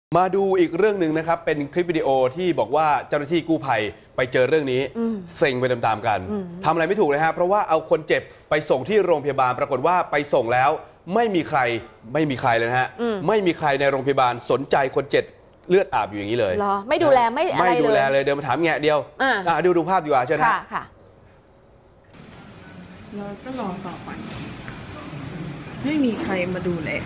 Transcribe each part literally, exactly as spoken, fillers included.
มาดูอีกเรื่องหนึ่งนะครับเป็นคลิปวิดีโอที่บอกว่าเจ้าหน้าที่กู้ภัยไปเจอเรื่องนี้เซ็งไปตามๆกันทำอะไรไม่ถูกเลยฮะเพราะว่าเอาคนเจ็บไปส่งที่โรงพยาบาลปรากฏว่าไปส่งแล้วไม่มีใครไม่มีใครเลยนะฮะไม่มีใครในโรงพยาบาลสนใจคนเจ็บเลือดอาบอยู่อย่างนี้เลยเหรอไม่ดูแลไม่อะไรเลยไม่ดูแลเลยเดินมาถามแง่เดียวอ่าดูดูภาพดีกว่าเชิญนะค่ะเราก็รอต่อไปไม่มีใครมาดูแล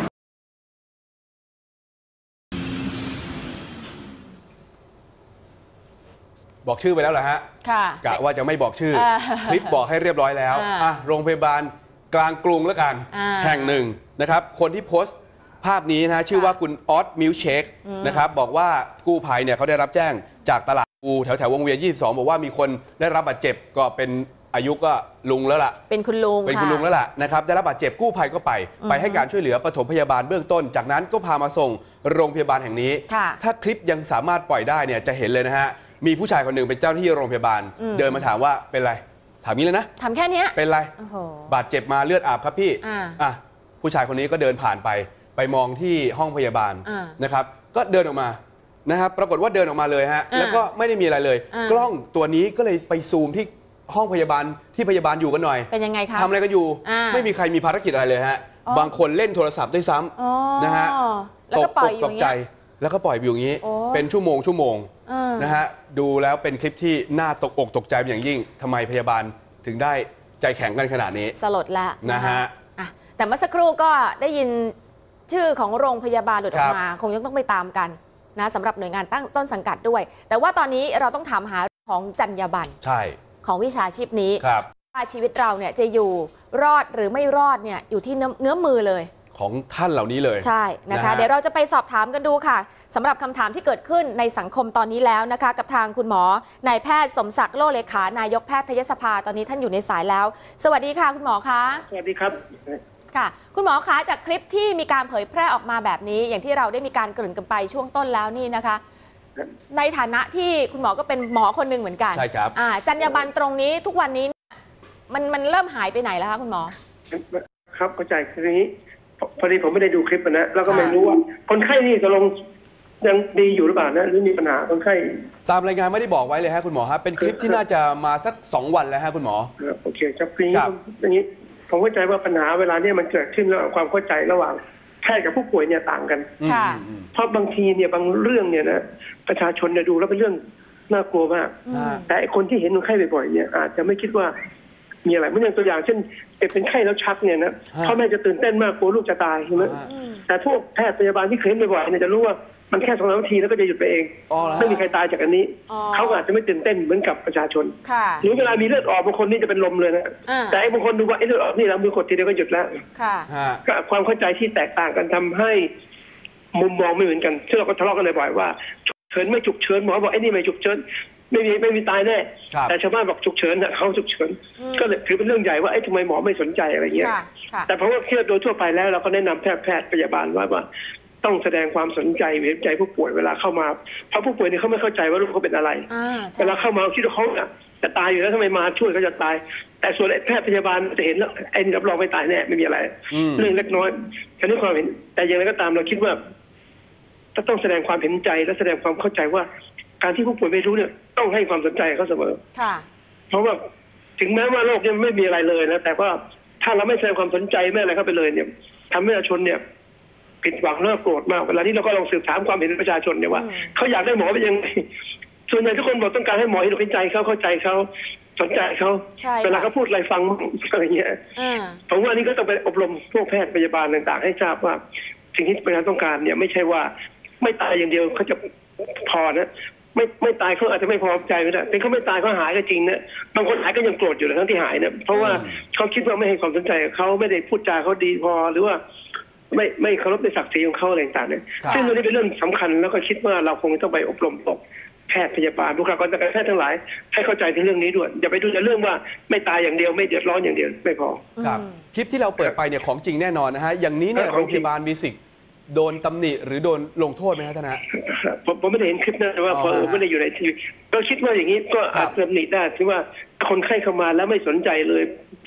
บอกชื่อไปแล้วเหรอฮะค่ะกะว่าจะไม่บอกชื่อคลิปบอกให้เรียบร้อยแล้วอ่ะโรงพยาบาลกลางกรุงแล้วกันแห่งหนึ่งนะครับคนที่โพสต์ภาพนี้นะชื่อว่าคุณออสมิลเชคนะครับบอกว่ากู้ภัยเนี่ยเขาได้รับแจ้งจากตลาดปูแถวแถววงเวียนยี่สิบสองบอกว่ามีคนได้รับบาดเจ็บก็เป็นอายุก็ลุงแล้วล่ะเป็นคุณลุงเป็นคุณลุงแล้วล่ะนะครับได้รับบาดเจ็บกู้ภัยก็ไปไปให้การช่วยเหลือปฐมพยาบาลเบื้องต้นจากนั้นก็พามาส่งโรงพยาบาลแห่งนี้ถ้าคลิปยังสามารถปล่อยได้เนี่ยจะเห็นเลยนะฮะมีผู้ชายคนหนึ่งเป็นเจ้าหน้าที่โรงพยาบาลเดินมาถามว่าเป็นไรถามนี้เลยนะถามแค่นี้เป็นไรบาดเจ็บมาเลือดอาบครับพี่อ่ะผู้ชายคนนี้ก็เดินผ่านไปไปมองที่ห้องพยาบาลนะครับก็เดินออกมานะครับปรากฏว่าเดินออกมาเลยฮะแล้วก็ไม่ได้มีอะไรเลยกล้องตัวนี้ก็เลยไปซูมที่ห้องพยาบาลที่พยาบาลอยู่กันหน่อยเป็นยังไงคะทำอะไรกันอยู่ไม่มีใครมีภารกิจอะไรเลยฮะบางคนเล่นโทรศัพท์ด้วยซ้ำนะฮะตกอกตกใจแล้วก็ปล่อยอยู่อย่างนี้เป็นชั่วโมงชั่วโมงนะฮะดูแล้วเป็นคลิปที่น่าตกอกตกใจเป็นอย่างยิ่งทำไมพยาบาลถึงได้ใจแข็งกันขนาดนี้สลดละนะฮะแต่เมื่อสักครู่ก็ได้ยินชื่อของโรงพยาบาลหลุดออกมาคงยังต้องไปตามกันนะสำหรับหน่วยงานตั้งต้นสังกัดด้วยแต่ว่าตอนนี้เราต้องถามหาของจรรยาบรรณใช่ของวิชาชีพนี้ว่าชีวิตเราเนี่ยจะอยู่รอดหรือไม่รอดเนี่ยอยู่ที่เนื้อเนื้อมือเลยของท่านเหล่านี้เลยใช่นะคะเดี๋ยวเราจะไปสอบถามกันดูค่ะสำหรับคำถามที่เกิดขึ้นในสังคมตอนนี้แล้วนะคะกับทางคุณหมอนายแพทย์สมศักดิ์โลเลขานายกแพทยสภาตอนนี้ท่านอยู่ในสายแล้ว สวัสดีค่ะคุณหมอคะสวัสดีครับค่ะคุณหมอคะจากคลิปที่มีการเผยแพร่ออกมาแบบนี้อย่างที่เราได้มีการเกริ่นกันไปช่วงต้นแล้วนี่นะคะในฐานะที่คุณหมอก็เป็นหมอคนหนึ่งเหมือนกันใช่ครับจรรยาบรรณตรงนี้ทุกวันนี้มันมันเริ่มหายไปไหนแล้วคะคุณหมอครับเข้าใจคืออย่างนี้พอดีผมไม่ได้ดูคลิปนะแล้วก็ไม่รู้ว่าคนไข้นี่จะลงยังดีอยู่หรือเปล่านะหรือมีปัญหาคนไข้ตามรายงานไม่ได้บอกไว้เลยฮะคุณหมอครับเป็นคลิปที่น่าจะมาสักสองวันแล้วฮะคุณหมอโอเคครับคืออย่างนี้ผมเข้าใจว่าปัญหาเวลาเนี่ยมันเกิดขึ้นแล้วความเข้าใจระหว่างแพทย์กับผู้ป่วยเนี่ยต่างกันเพราะบางทีเนี่ยบางเรื่องเนี่ยนะประชาชนเนี่ยดูแล้วเป็นเรื่องน่ากลัวมากแต่คนที่เห็นคนไข้บ่อยๆเนี่ยอาจจะไม่คิดว่ามีอะไรเมื่อตัวอย่างเช่นเป็นไข้แล้วชักเนี่ยนะพ่อแม่จะตื่นเต้นมากกลัวลูกจะตายใช่ไหมแต่พวกแพทย์พยาบาลที่เคยเห็นบ่อยๆเนี่ยจะรู้ว่ามันแค่สองนาทีแล้วก็จะหยุดไปเองไม่มีใครตายจากอันนี้เขาอาจจะไม่ตื่นเต้นเหมือนกับประชาชนหรือเวลามีเลือดออกบางคนนี่จะเป็นลมเลยนะแต่บางคนดูว่าไอ้เลือดออกนี่เรามือกดทีเดียวก็หยุดแล้วก็ความเข้าใจที่แตกต่างกันทำให้มุมมองไม่เหมือนกันซึ่งเราก็ทะเลาะกันบ่อยๆว่าฉุกเฉินไม่ฉุกเฉินหมอบอกไอ้นี่ไม่ฉุกเฉินไม่มีไม่มีตายแน่แต่ชาวบ้านบอกฉุกเฉินเขาฉุกเฉินก็เลยถือเป็นเรื่องใหญ่ว่าไอ้ทำไมหมอไม่สนใจอะไรเงี้ยแต่เพราะว่าเชื่อโดยทั่วไปแล้วเราก็แนะนำแพทย์แพทย์พยาบาลว่าว่าต้องแสดงความสนใจเห็นใจผู้ป่วยเวลาเข้ามาเพราะผู้ป่วยเนี่ยเขาไม่เข้าใจว่าลูกเขาเป็นอะไรเวลาเข้ามาคิดว่าเขาจะตายอยู่แล้วทำไมมาช่วยเขาจะตายแต่ส่วนแพทย์พยาบาลจะเห็นแล้วไอ้รับรองไม่ตายแน่ไม่มีอะไรเรื่องเล็กน้อยแค่นี้ความเห็นแต่อย่างไรก็ตามเราคิดว่าต้องแสดงความเห็นใจและแสดงความเข้าใจว่าการที่ผู้ป่วยไม่รู้เนี่ยต้องให้ความสนใจเขาเสมอเพราะว่าถึงแม้ว่าโรคยังไม่มีอะไรเลยนะแต่ว่าถ้าเราไม่แสดงความสนใจไม่อะไรเข้าไปเลยเนี่ยทำให้ประชาชนเนี่ยผิดหวังและโกรธมากเวลาที่เราก็ลองสืบถามความเห็นประชาชนเนี่ยว่าเขาอยากได้หมอเป็นยังไงส่วนใหญ่ทุกคนบอกต้องการให้หมอเห็นใจเขาเข้าใจเขาสนใจเขาเวลาเขาพูดอะไรฟังอะไรเงี้ยผมว่านี่ก็ต้องไปอบรมพวกแพทย์พยาบาลต่างๆให้ทราบว่าสิ่งที่ประชาชนต้องการเนี่ยไม่ใช่ว่าไม่ตายอย่างเดียวเขาจะพอนะไม่ไม่ตายเขาอาจจะไม่พอใจก็ได้แต่เขาไม่ตายเขาหายก็จริงนะบางคนหายก็ยังโกรธอยู่เลยทั้งที่หายนะเพราะว่าเขาคิดว่าไม่ให้ความสนใจเขาไม่ได้พูดจาเขาดีพอหรือว่าไม่ไม่เคารพในศักดิ์ศรีของเขาอะไรต่างๆเนี่ยซึ่งเรื่องนี้เป็นเรื่องสำคัญแล้วก็คิดว่าเราคงต้องไปอบรมพวกแพทย์พยาบาลบุคลากรทางการแพทย์ทั้งหลายให้เข้าใจในเรื่องนี้ด้วยอย่าไปดูแต่เรื่องว่าไม่ตายอย่างเดียวไม่เดือดร้อนอย่างเดียวไม่พอครับคลิปที่เราเปิดไปเนี่ยของจริงแน่นอนนะฮะอย่างนี้เนี่ยโรงพยาบาลมีสิทธิ์โดนตำหนิหรือโดนลงโทษไหมครับท่านฮะผมผมไม่ได้เห็นคลิปนะว่าพอไม่ได้อยู่ในทีวีก็คิดว่าอย่างนี้ก็อาจตำหนิได้ที่ว่าคนไข้เข้ามาแล้วไม่สนใจเลย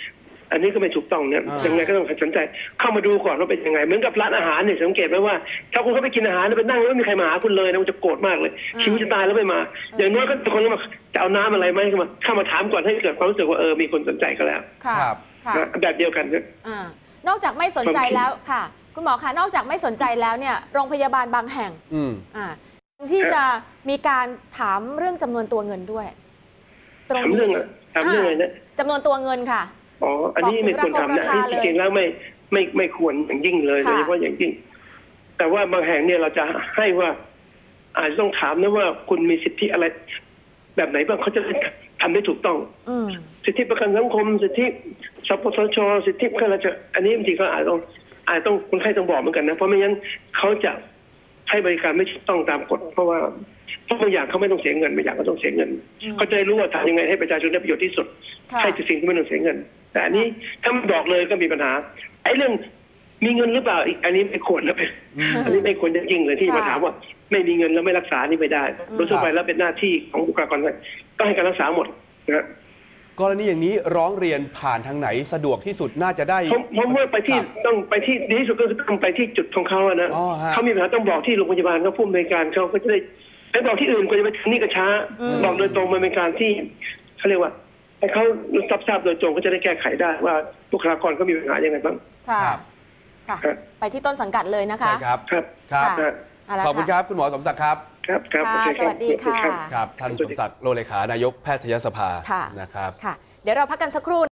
อันนี้ก็ไม่ถูกต้องเนี่ยอ่ายัยังไงก็ต้องสนใจเข้ามาดูก่อนว่าเป็นยังไงเหมือนกับร้านอาหารเนี่ยสังเกตไหมว่าถ้าคุณเข้าไปกินอาหารแล้วไปนั่งแล้วไม่มีใครมาหาคุณเลยนะมันจะโกรธมากเลยคิวจะตายแล้วไม่มา อย่างน้อยก็คนก็มาจะเอาน้ำอะไรไหมเข้ามาเข้ามาถามก่อนให้เกิดความรู้สึกว่าเออมีคนสนใจก็แล้วค่ะครับค่ะนะแบบเดียวกันเนี่ยอ่านอกจากไม่สนใจแล้วค่ะ คุณหมอคะนอกจากไม่สนใจแล้วเนี่ยโรงพยาบาลบางแห่งอืมอ่าที่จะมีการถามเรื่องจำนวนตัวเงินด้วย ตรงถามนี้เรื่องอะถามเรื่องอะไรนะจำนวนตัวเงินค่ะอ๋ออันนี้ไม่ควรทำนะอันนี้จริงๆแล้วไม่ไม่ไม่ควรอย่างยิ่งเลยโดยเฉพาะอย่างยิ่งแต่ว่าบางแห่งเนี่ยเราจะให้ว่าอาจจะต้องถามนะว่าคุณมีสิทธิอะไร แบบไหนบ้างเขาจะทำได้ถูกต้องอืมสิทธิประกันสังคมสิทธิสปสชสิทธิข้าราชการอันนี้บางทีก็อาจต้องอาจต้องคนไข้ต้องบอกเหมือนกันนะเพราะไม่งั้นเขาจะให้บริการไม่ถูกต้องตามกฎเพราะว่าเพราะบางอย่างเขาไม่ต้องเสียเงินบางอย่างก็ต้องเสียเงินเขาจะได้รู้ว่าทำยังไงให้ประชาชนได้ประโยชน์ที่สุดค่ะให้สิ่งที่ไม่ต้องเสียเงิน แต่อันนี้ถ้าไม่บอกเลยก็มีปัญหาไอ้เรื่องมีเงินหรือเปล่าอีกอันนี้ไม่ควรนะอันนี้ไม่ควรจะยิ่งเลยที่มาถามว่าไม่มีเงินแล้วไม่รักษานี่ไม่ได้โดยทั่วไปแล้วเป็นหน้าที่ของบุคลากรต้องให้การรักษาหมดนะกรณีอย่างนี้ร้องเรียนผ่านทางไหนสะดวกที่สุดน่าจะได้ผมผมว่าไปที่ต้องไปที่ดีที่สุดก็คือต้องไปที่จุดของเขาอะนะอ๋อฮะเขามีปัญหาต้องบอกที่โรงพยาบาลเขาผู้อำนวยการเขาก็จะได้ไปบอกที่อื่นก็จะไปถึงนี่ก็ช้า บอกโดยตรงมันเป็นการที่เขาเรียกว่าให้เขารับทราบโดยตรงก็จะได้แก้ไขได้ว่าบุคลากรเขามีปัญหายังไงบ้างค่ะครับค่ะครับไปที่ต้นสังกัดเลยนะคะใช่ครับครับครับค่ะ เอาละขอบคุณครับคุณหมอสมศักดิ์ครับครับครับค่ะโอเคครับสวัสดีค่ะครับท่านสมศักดิ์โลเลขานายกแพทยสภาค่ะนะครับค่ะ เดี๋ยวเราพักกันสักครู่